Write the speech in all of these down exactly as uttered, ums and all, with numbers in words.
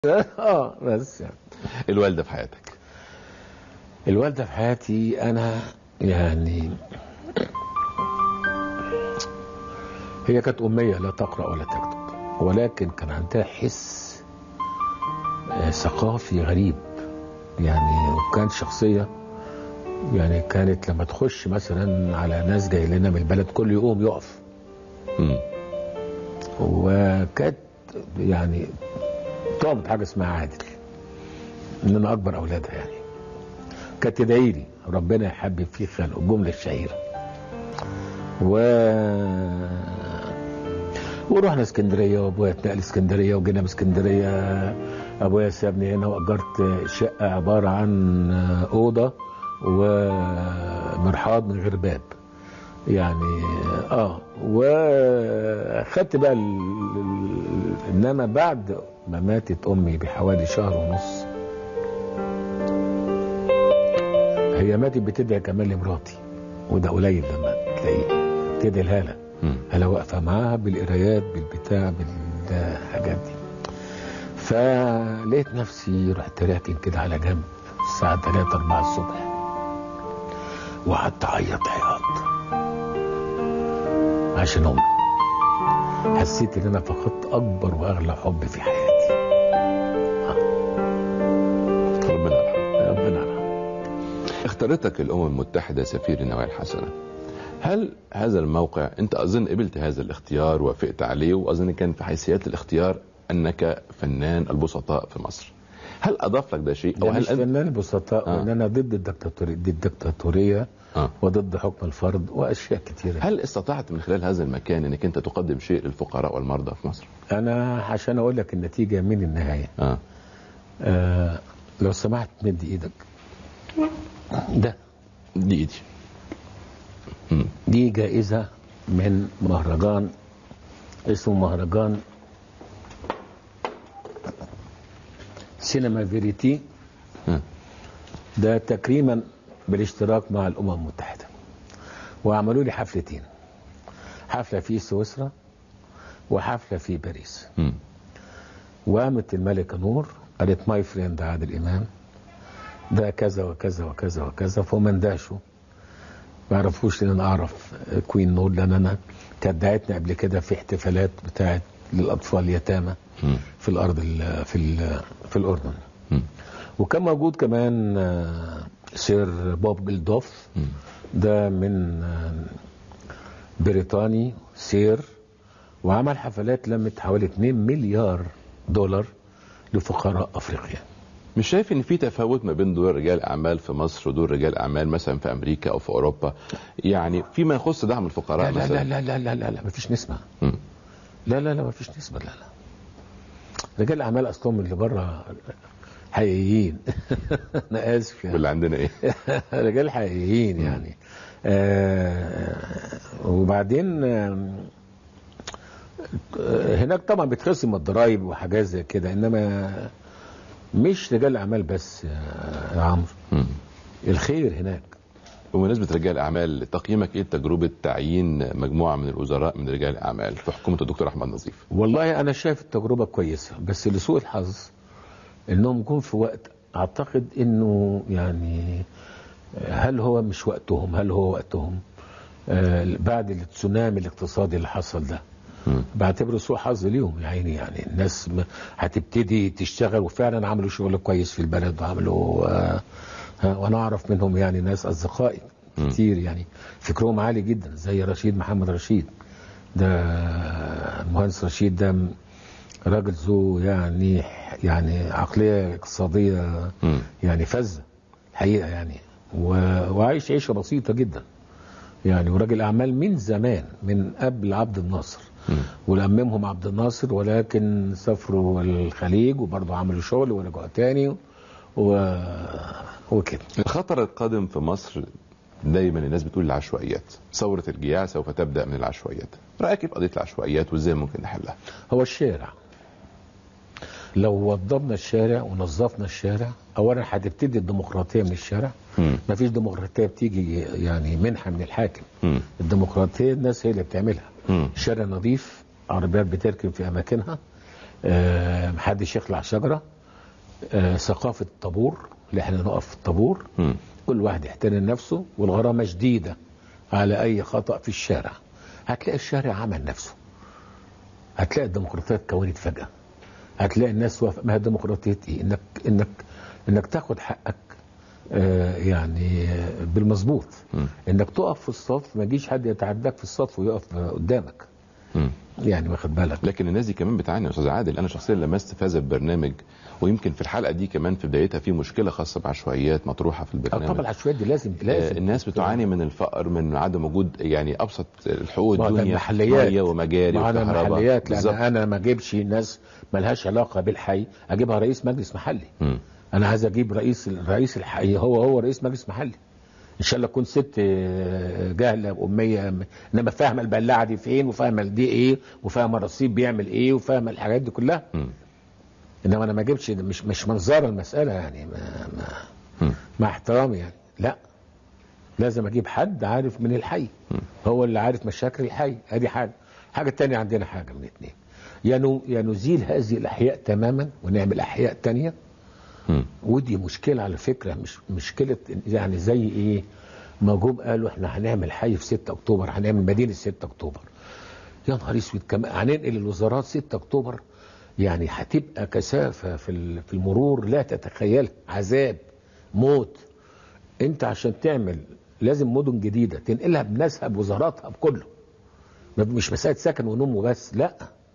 اه بس يعني. الوالدة في حياتك؟ الوالدة في حياتي أنا يعني هي كانت أمية لا تقرأ ولا تكتب، ولكن كان عندها حس ثقافي غريب يعني، وكانت شخصية يعني كانت لما تخش مثلا على ناس جاي لنا من البلد كل يوم يقف. امم وكانت يعني طابت حاجة اسمها عادل، ان انا اكبر اولادها يعني. كانت تدعي لي ربنا يحبب في خلقه، الجمله الشهيره. و ورحنا اسكندريه، وابويا اتنقل اسكندريه وجينا من اسكندريه. ابويا سابني هنا واجرت شقه عباره عن اوضه ومرحاض من غير باب يعني. اه وخدت بقى ال... انما بعد ما ماتت امي بحوالي شهر ونص، هي ماتت بتدعي كمان لمراتي، وده قليل لما تلاقيه تدعي الهاله هلا واقفه معاها بالقرايات بالبتاع بالحاجات دي. فلقيت نفسي رحت راكن كده على جنب الساعه تلاتة أربعة الصبح، وقعدت اعيط عياط عشان امي. حسيت ان انا فقدت اكبر واغلى حب في حياتي. ربنا يرحمه. ربنا يرحمه. اختارتك الامم المتحده سفير النوايا الحسنه. هل هذا الموقع انت اظن قبلت هذا الاختيار ووافقت عليه، واظن كان في حيثيات الاختيار انك فنان البسطاء في مصر، هل اضاف لك ده شيء او هل مش فنان البسطاء؟ آه. وان انا ضد الدكتاتوريه ضد الدكتاتوريه آه. وضد حكم الفرد واشياء كثيره. هل استطعت من خلال هذا المكان انك انت تقدم شيء للفقراء والمرضى في مصر؟ انا عشان اقول لك النتيجه من النهايه. آه. آه لو سمحت مد ايدك. ده دي ايدي. دي جائزه من مهرجان اسمه مهرجان سينما فيريتي. آه. ده تكريما بالاشتراك مع الامم المتحده، وعملوا لي حفلتين، حفله في سويسرا وحفله في باريس. م. وقامت الملكه نور قالت ماي فريند عادل امام ده كذا وكذا وكذا وكذا، فهم اندهشوا ما يعرفوش ان انا اعرف كوين نور، لان انا كانت دعتني قبل كده في احتفالات بتاعت للاطفال اليتامى في الارض ال في ال في الاردن. م. وكان موجود كمان سير بوب جلدوف، ده من بريطاني سير، وعمل حفلات لمت حوالي اتنين مليار دولار لفقراء افريقيا. مش شايف ان في تفاوت ما بين دور رجال اعمال في مصر ودور رجال اعمال مثلا في امريكا او في اوروبا، يعني فيما يخص دعم الفقراء لا لا مثلا؟ لا لا لا لا لا مفيش نسبه. م. لا لا لا مفيش نسبه. لا لا رجال الاعمال اصلهم اللي بره حقيقيين. انا اسف يعني. واللي عندنا ايه؟ رجال حقيقيين يعني. آه وبعدين آه هناك طبعا بتخصم الضرايب وحاجات زي كده، انما مش رجال اعمال بس يا عمرو، الخير هناك. بمناسبة رجال الاعمال، تقييمك ايه تجربة تعيين مجموعة من الوزراء من رجال الاعمال في حكومة الدكتور احمد نظيف؟ والله انا شايف التجربة كويسة، بس لسوء الحظ انهم جم في وقت اعتقد انه يعني هل هو مش وقتهم، هل هو وقتهم آه بعد التسونامي الاقتصادي اللي حصل ده. بعتبره سوء حظ ليهم يا عيني، يعني الناس هتبتدي تشتغل، وفعلا عملوا شغل كويس في البلد وعملوا آه وانا اعرف منهم يعني ناس اصدقائي كتير يعني فكرهم عالي جدا، زي رشيد محمد رشيد. ده المهندس رشيد ده راجل ذو يعني يعني عقليه اقتصاديه يعني فذه الحقيقه يعني، وعايش عيشه بسيطه جدا يعني، وراجل اعمال من زمان من قبل عبد الناصر. ولممهم عبد الناصر، ولكن سافروا الخليج وبرضه عملوا شغل ورجعوا تاني و... وكده. الخطر القادم في مصر دايما الناس بتقول العشوائيات، ثورة الجياع سوف تبدأ من العشوائيات، رأيك في قضية العشوائيات وازاي ممكن نحلها؟ هو الشارع لو وضبنا الشارع ونظفنا الشارع، اولا هتبتدي الديمقراطيه من الشارع. م. مفيش ديمقراطيه بتيجي يعني منحه من الحاكم. م. الديمقراطيه الناس هي اللي بتعملها. م. شارع نظيف، عربيات بتركب في اماكنها، آه محدش يخلع شجره، آه ثقافه الطابور اللي احنا نقف في الطابور، م. كل واحد يحترم نفسه، والغرامه شديده على اي خطا في الشارع. هتلاقي الشارع عمل نفسه، هتلاقي الديمقراطيه اتكونت فجاه، هتلاقي الناس وافق. ما هي الديمقراطيه ايه؟ انك انك انك تاخد حقك آه يعني بالمظبوط، انك تقف في الصف، ما يجيش حد يتعداك في الصف ويقف قدامك. م. يعني واخد بالك. لكن الناس دي كمان بتعاني يا استاذ عادل. انا شخصيا لمست في هذا البرنامج، ويمكن في الحلقه دي كمان في بدايتها في مشكله خاصه بعشوائيات مطروحه في البرنامج. طبعا العشوائيات دي لازم لازم آه الناس بتعاني من الفقر، من عدم وجود يعني ابسط الحقوق الدنيا، محليات ميه ومجاري وكهرباء. محليات، لان انا ما اجيبش ناس مالهاش علاقه بالحي، اجيبها رئيس مجلس محلي. م. انا عايز اجيب رئيس رئيس الحي هو هو رئيس مجلس محلي، ان شاء الله تكون ست جاهله واميه، انما فاهمه البلاعه دي فين، وفاهمه دي ايه، وفاهمه الرصيف بيعمل ايه، وفاهمه الحاجات دي كلها. م. انما انا ما اجيبش، مش مش منظره المساله يعني، ما ما مع احترامي يعني، لا، لازم اجيب حد عارف من الحي، م. هو اللي عارف مشاكل الحي. ادي حاجه. الحاجه الثانيه عندنا حاجه من اثنين، يا يا نزيل هذه الاحياء تماما ونعمل احياء ثانيه. ودي مشكله على فكره، مش مشكله يعني زي ايه، ما جم قالوا احنا هنعمل حي في ستة اكتوبر، هنعمل مدينه ستة اكتوبر. يا نهار اسود، كمان هننقل الوزارات ستة اكتوبر، يعني هتبقى كثافه في في المرور لا تتخيلها، عذاب موت. انت عشان تعمل لازم مدن جديده تنقلها بناسها بوزاراتها بكله، مش مساله سكن ونوم وبس، لا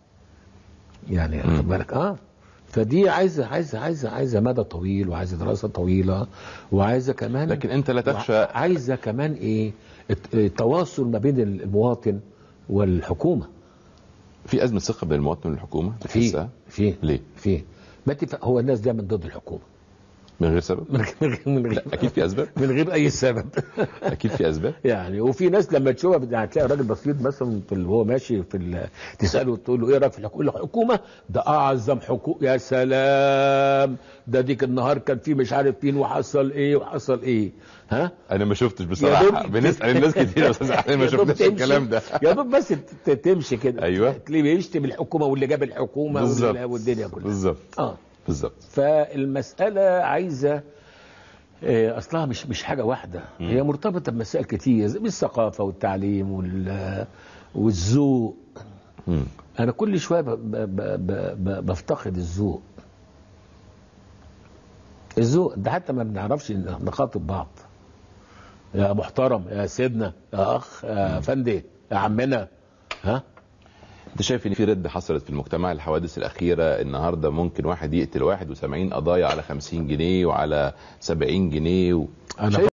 يعني خد بالك. اه فدي عايزه عايزه عايزه عايزه مدى طويل، وعايزه دراسه طويله، وعايزه كمان، لكن انت لا تخشى، عايزه كمان ايه، التواصل ما بين المواطن والحكومه. في ازمه ثقه بين المواطن والحكومه في في ليه؟ في ما هو الناس دايما ضد الحكومه من غير سبب؟ من غير من غير اكيد في اسباب، من غير اي سبب. اكيد في اسباب يعني. وفي ناس لما تشوفها يعني تلاقي راجل بسيط مثلا في وهو ماشي في تساله تقول له ايه رايك في الحكومه؟ الحكومه ده اعظم حكومه، يا سلام، ده ديك النهار كان في مش عارف فين وحصل ايه وحصل ايه. ها انا ما شفتش بصراحه، بنسال الناس كتير يا استاذ احمد ما شفتش الكلام ده. يا دوب بس تمشي كده، ايوه، تلاقيه بيشتم الحكومه واللي جاب الحكومه والدنيا كلها. بالظبط اه بالظبط. فالمساله عايزه اصلها مش مش حاجه واحده، م. هي مرتبطه بمسائل كتير، بالثقافه والتعليم وال والذوق. انا كل شويه ب... ب... ب... ب... بفتقد الذوق. الذوق ده حتى ما بنعرفش نخاطب بعض، يا محترم، يا سيدنا، يا اخ، يا فندي، يا عمنا. ها انت شايف ان في رد حصلت في المجتمع؟ الحوادث الاخيره النهارده ممكن واحد يقتل واحد وسبعين قضايا على خمسين جنيه وعلى سبعين جنيه و... أنا